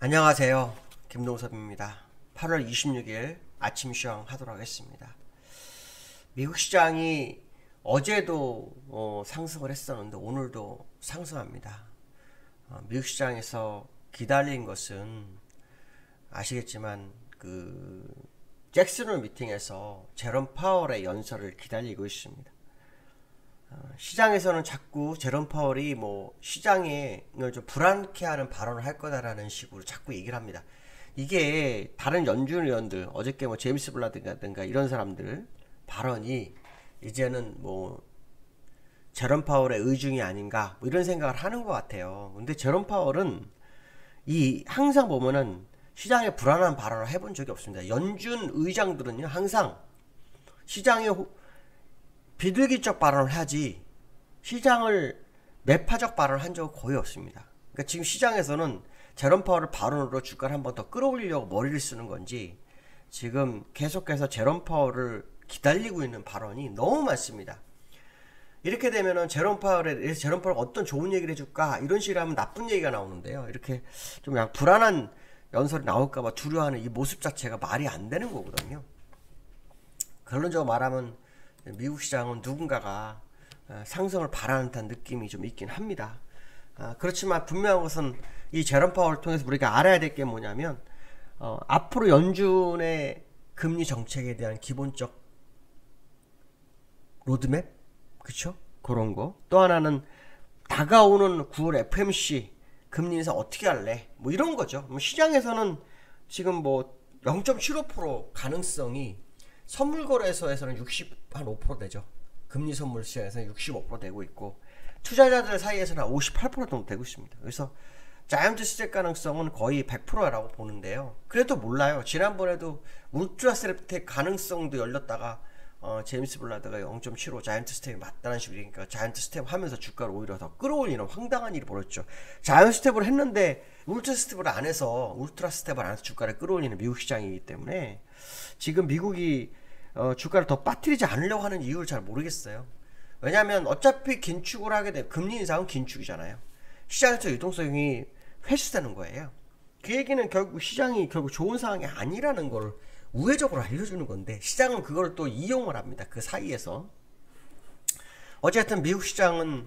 안녕하세요. 김동섭입니다. 8월 26일 아침 시황 하도록 하겠습니다. 미국 시장이 어제도 상승을 했었는데 오늘도 상승합니다. 미국 시장에서 기다린 것은 아시겠지만 잭슨홀 미팅에서 제롬 파월의 연설을 기다리고 있습니다. 시장에서는 자꾸 제롬 파월이 시장을 좀 불안케 하는 발언을 할 거다라는 식으로 자꾸 얘기를 합니다. 이게 다른 연준 의원들, 어저께 제임스 블라드라든가 이런 사람들 발언이 이제는 제롬 파월의 의중이 아닌가 이런 생각을 하는 것 같아요. 근데 제롬 파월은 항상 보면은 시장에 불안한 발언을 해본 적이 없습니다. 연준 의장들은요 항상 시장에 비둘기적 발언을 하지 시장을 매파적 발언을 한 적은 거의 없습니다. 그러니까 지금 시장에서는 제롬 파월을 발언으로 주가를 한 번 더 끌어올리려고 머리를 쓰는 건지 지금 계속해서 제롬 파월을 기다리고 있는 발언이 너무 많습니다. 이렇게 되면은 제롬 파월에 어떤 좋은 얘기를 해줄까 이런 식으로 하면 나쁜 얘기가 나오는데요. 이렇게 좀 그냥 불안한 연설이 나올까봐 두려워하는 이 모습 자체가 말이 안 되는 거거든요. 결론적으로 말하면 미국 시장은 누군가가 상승을 바라는 듯한 느낌이 좀 있긴 합니다. 그렇지만 분명한 것은 이 제롬 파월을 통해서 우리가 알아야 될 게 뭐냐면 앞으로 연준의 금리 정책에 대한 기본적 로드맵, 그쵸? 그런 거. 또 하나는 다가오는 9월 FMC 금리 인상 어떻게 할래? 이런 거죠. 시장에서는 지금 0.75% 가능성이 선물 거래소에서는 65% 되죠. 금리 선물 시장에서는 65% 되고 있고 투자자들 사이에서는 58% 정도 되고 있습니다. 그래서 자이언트 스텝 가능성은 거의 100%라고 보는데요. 그래도 몰라요. 지난번에도 울트라 스텝 가능성도 열렸다가 제임스 블라드가 0.75 자이언트 스텝이 맞다는 식으로 얘기니까 자이언트 스텝 하면서 주가를 오히려 더 끌어올리는 황당한 일이 벌어졌죠. 자이언트 스텝을 했는데 울트라 스텝을 안 해서 주가를 끌어올리는 미국 시장이기 때문에 지금 미국이 주가를 더 빠뜨리지 않으려고 하는 이유를 잘 모르겠어요. 왜냐하면 어차피 긴축을 하게 되면 금리 인상은 긴축이잖아요. 시장에서 유동성이 회수되는 거예요. 그 얘기는 결국 시장이 좋은 상황이 아니라는 걸 우회적으로 알려주는 건데 시장은 그걸 또 이용을 합니다. 그 사이에서 어쨌든 미국 시장은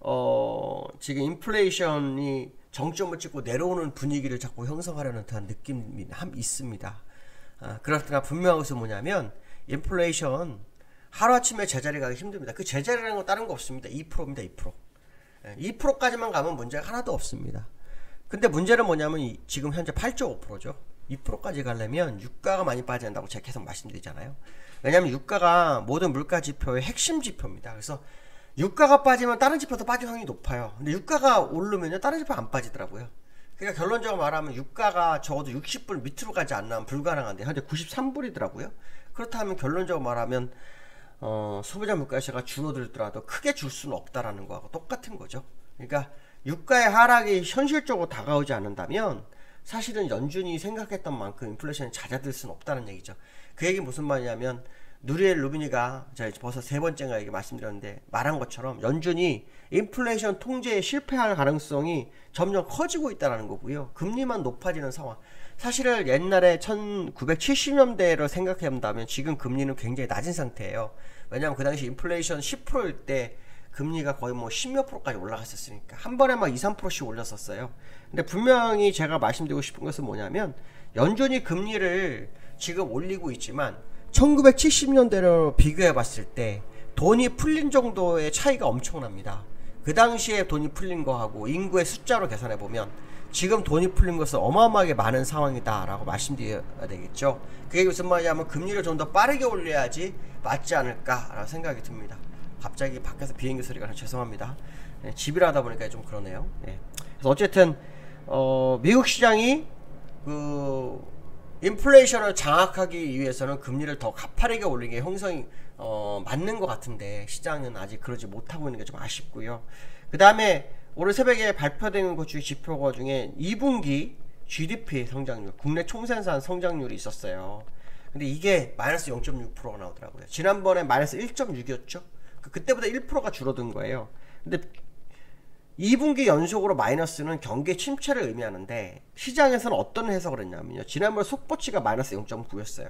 지금 인플레이션이 정점을 찍고 내려오는 분위기를 자꾸 형성하려는 듯한 느낌이 있습니다. 그렇더나 분명한 것은 뭐냐면 인플레이션 하루아침에 제자리 가기 힘듭니다. 그 제자리라는 건 다른 거 없습니다. 2%입니다. 2%. 2%까지만 가면 문제가 하나도 없습니다. 근데 문제는 뭐냐면 지금 현재 8.5%죠. 2%까지 가려면 유가가 많이 빠져야 한다고 제가 계속 말씀드리잖아요. 왜냐면 유가가 모든 물가 지표의 핵심 지표입니다. 그래서 유가가 빠지면 다른 지표도 빠질 확률이 높아요. 근데 유가가 오르면요 다른 지표 안 빠지더라고요. 그러니까 결론적으로 말하면 유가가 적어도 60불 밑으로 가지 않으면 불가능한데 현재 93불이더라고요. 그렇다면 결론적으로 말하면 소비자 물가지수가 줄어들더라도 크게 줄 수는 없다라는 거하고 똑같은 거죠. 그러니까 유가의 하락이 현실적으로 다가오지 않는다면 사실은 연준이 생각했던 만큼 인플레이션이 잦아들 수는 없다는 얘기죠. 그 얘기 무슨 말이냐면 누리엘 루비니가 제가 벌써 3번째인가 얘기 말씀드렸는데 말한 것처럼 연준이 인플레이션 통제에 실패할 가능성이 점점 커지고 있다는 거고요. 금리만 높아지는 상황. 사실은 옛날에 1970년대를 생각해 본다면 지금 금리는 굉장히 낮은 상태예요. 왜냐하면 그 당시 인플레이션 10%일 때 금리가 거의 10몇 %까지 올라갔었으니까 한 번에 2, 3%씩 올렸었어요. 근데 분명히 제가 말씀드리고 싶은 것은 뭐냐면 연준이 금리를 지금 올리고 있지만 1970년대로 비교해 봤을 때 돈이 풀린 정도의 차이가 엄청납니다. 그 당시에 돈이 풀린 거하고 인구의 숫자로 계산해 보면 지금 돈이 풀린 것은 어마어마하게 많은 상황이다 라고 말씀드려야 되겠죠. 그게 무슨 말이냐면 금리를 좀 더 빠르게 올려야지 맞지 않을까 라고 생각이 듭니다. 갑자기 밖에서 비행기 소리가 나서 죄송합니다. 집이라 하다 보니까 좀 그러네요. 그래서 어쨌든 미국 시장이 인플레이션을 장악하기 위해서는 금리를 더 가파르게 올리는 게 형성이 맞는 것 같은데 시장은 아직 그러지 못하고 있는 게 좀 아쉽고요. 그 다음에 오늘 새벽에 발표된 것 중에 지표 중에 2분기 GDP 성장률, 국내 총생산 성장률이 있었어요. 근데 이게 마이너스 0.6%가 나오더라고요. 지난번에 마이너스 1.6이었죠. 그때보다 1%가 줄어든 거예요. 근데 2분기 연속으로 마이너스는 경기 침체를 의미하는데 시장에서는 어떤 해석을 했냐면요. 지난번에 속보치가 마이너스 0.9였어요.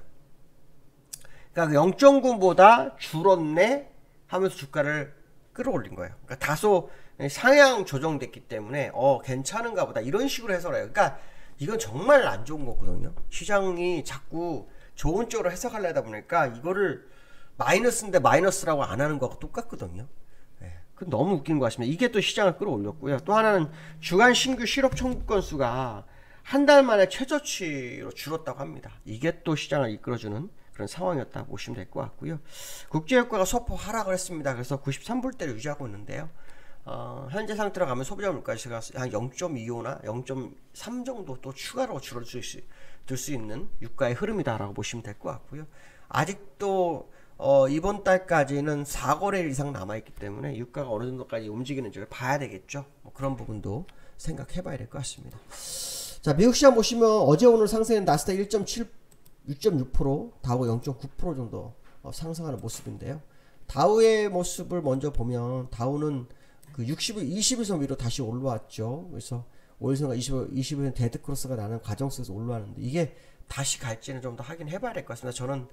그러니까 0.9보다 줄었네 하면서 주가를 끌어올린 거예요. 그러니까 다소 상향 조정됐기 때문에 괜찮은가 보다 이런 식으로 해석을 해요. 그러니까 이건 정말 안 좋은 거거든요. 시장이 자꾸 좋은 쪽으로 해석하려다 보니까 이거를 마이너스인데 마이너스라고 안 하는 거하고 똑같거든요. 그 너무 웃긴 것 같습니다. 이게 또 시장을 끌어올렸고요. 또 하나는 주간 신규 실업 청구 건수가 한 달 만에 최저치로 줄었다고 합니다. 이게 또 시장을 이끌어주는 그런 상황이었다고 보시면 될 것 같고요. 국제유가가 소폭 하락을 했습니다. 그래서 93불대를 유지하고 있는데요. 현재 상태로 가면 소비자 물가지수가 한 0.25나 0.3 정도 또 추가로 줄어들 수 있는 유가의 흐름이다라고 보시면 될 것 같고요. 아직도 이번 달까지는 4거래일 이상 남아있기 때문에 유가가 어느 정도까지 움직이는지를 봐야 되겠죠. 뭐 그런 부분도 생각해 봐야 될 것 같습니다. 자, 미국 시장 보시면 어제 오늘 상승은 나스닥 6.6%, 다우 0.9% 정도 상승하는 모습인데요. 다우의 모습을 먼저 보면 다우는 그 20일선 위로 다시 올라왔죠. 그래서 5일선과 20일선 데드크로스가 나는 과정 속에서 올라왔는데 이게 다시 갈지는 좀 더 확인해 봐야 될 것 같습니다. 저는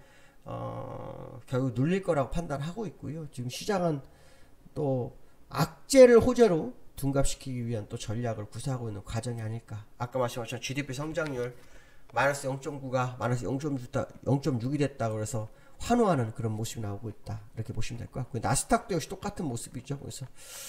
결국 눌릴 거라고 판단하고 있고요. 지금 시장은 또 악재를 호재로 둔갑시키기 위한 또 전략을 구사하고 있는 과정이 아닐까. 아까 말씀하신 GDP 성장률 마이너스 0.9가 마이너스 0.6이 됐다 그래서 환호하는 그런 모습이 나오고 있다. 이렇게 보시면 될 것 같고요. 나스닥도 역시 똑같은 모습이죠. 그래서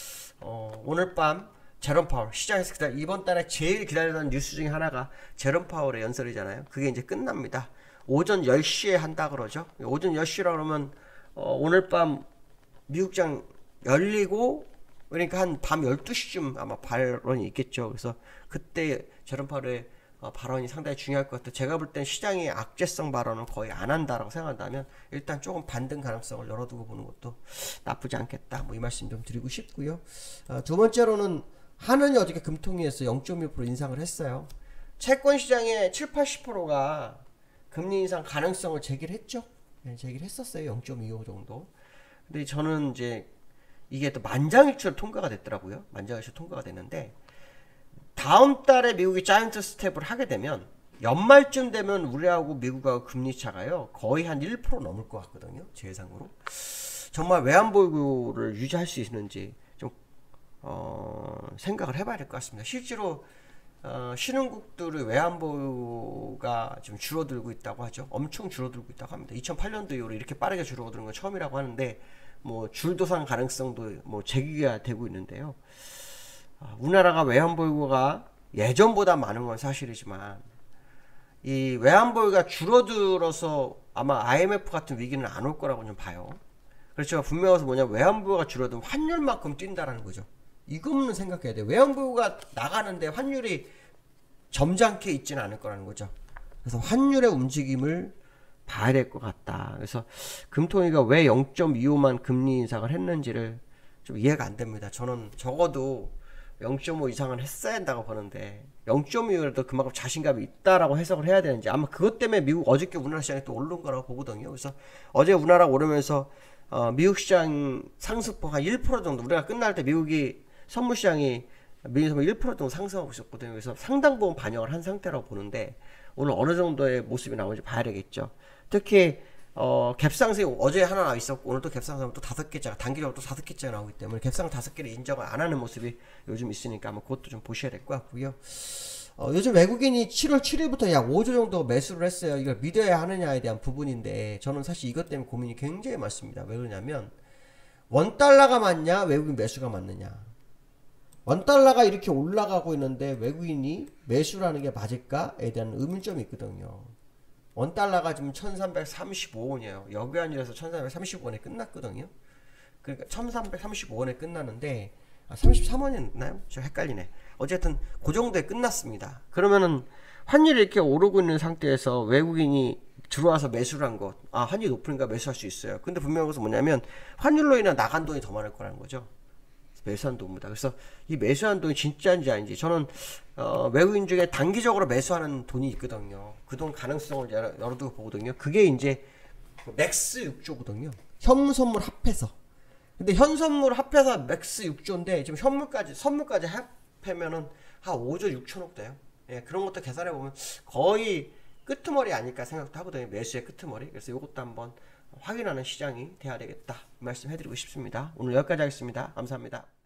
오늘 밤 제롬 파월, 시장에서 이번 달에 제일 기다리던 뉴스 중에 하나가 제롬 파월의 연설이잖아요. 그게 이제 끝납니다. 오전 10시에 한다 그러죠. 오전 10시라 그러면 오늘 밤 미국장 열리고 그러니까 한 밤 12시쯤 아마 발언이 있겠죠. 그래서 그때 제롬 파월의 발언이 상당히 중요할 것 같아요. 제가 볼 땐 시장이 악재성 발언은 거의 안 한다라고 생각한다면 일단 조금 반등 가능성을 열어두고 보는 것도 나쁘지 않겠다. 뭐 이 말씀 좀 드리고 싶고요. 두 번째로는 한은이 어저께 금통위에서 0.1% 인상을 했어요. 채권 시장의 70~80%가 금리 인상 가능성을 제기를 했죠. 네, 제기를 했었어요. 0.25 정도. 근데 저는 이제 이게 또 만장일치로 통과가 됐더라고요. 만장일치로 통과가 됐는데 다음 달에 미국이 자이언트 스텝을 하게 되면 연말쯤 되면 우리하고 미국하고 금리 차가요 거의 한 1% 넘을 것 같거든요. 제 예상으로. 정말 외환보유고를 유지할 수 있는지 좀 생각을 해봐야 될 것 같습니다. 실제로 신흥국들의 외환보유가 지금 줄어들고 있다고 하죠. 엄청 줄어들고 있다고 합니다. 2008년도 이후로 이렇게 빠르게 줄어드는 건 처음이라고 하는데 뭐 줄도상 가능성도 뭐 제기가 되고 있는데요. 우리나라가 외환보유고가 예전보다 많은 건 사실이지만 이 외환보유가 줄어들어서 아마 IMF 같은 위기는 안 올 거라고 좀 봐요. 그렇죠. 분명해서 뭐냐면 외환보유가 줄어들면 환율만큼 뛴다라는 거죠. 이것만 생각해야 돼요. 외환보유가 나가는데 환율이 점잖게 있지는 않을 거라는 거죠. 그래서 환율의 움직임을 봐야 될 것 같다. 그래서 금통위가 왜 0.25만 금리 인상을 했는지를 좀 이해가 안 됩니다. 저는 적어도 0.5 이상은 했어야 한다고 보는데 0.25라도 그만큼 자신감이 있다라고 해석을 해야 되는지 아마 그것 때문에 미국 어저께 우리나라 시장이 또 오른 거라고 보거든요. 그래서 어제 우리나라 오르면서 미국 시장 상승폭 한 1% 정도 우리가 끝날 때 미국이 선물 시장이 미국 선물 1% 정도 상승하고 있었거든요. 그래서 상당 부분 반영을 한 상태라고 보는데 오늘 어느 정도의 모습이 나오는지 봐야 되겠죠. 특히 갭상승이 어제 하나 있었고 오늘 또 갭상승은 또 5개째가 단기적으로 또 5개째가 나오기 때문에 갭상 5개를 인정을 안 하는 모습이 요즘 있으니까 아마 그것도 좀 보셔야 될 것 같고요. 요즘 외국인이 7월 7일부터 약 5조 정도 매수를 했어요. 이걸 믿어야 하느냐에 대한 부분인데 저는 사실 이것 때문에 고민이 굉장히 많습니다. 왜 그러냐면 원달러가 맞냐 외국인 매수가 맞느냐. 원달러가 이렇게 올라가고 있는데 외국인이 매수라는 게 맞을까에 대한 의문점이 있거든요. 원달러가 지금 1335원이에요. 역외환율에서 1335원에 끝났거든요. 그러니까 1335원에 끝나는데 33원이었나요? 저 헷갈리네. 어쨌든 그 정도에 끝났습니다. 그러면은 환율이 이렇게 오르고 있는 상태에서 외국인이 들어와서 매수를 한 것, 환율이 높으니까 매수할 수 있어요. 근데 분명한 것은 뭐냐면 환율로 인해 나간 돈이 더 많을 거라는 거죠. 매수한 돈보다. 그래서 이 매수한 돈이 진짜인지 아닌지 저는 외국인 중에 단기적으로 매수하는 돈이 있거든요. 그 돈 가능성을 열어두고 보거든요. 그게 이제 맥스 6조거든요. 현무 선물 합해서. 근데 현 선물 합해서 맥스 6조인데 지금 선물까지 합하면은 한 5조 6천억 돼요. 예, 그런 것도 계산해 보면 거의 끄트머리 아닐까 생각도 하거든요. 매수의 끄트머리. 그래서 이것도 한번 확인하는 시장이 돼야 되겠다 말씀해드리고 싶습니다. 오늘 여기까지 하겠습니다. 감사합니다.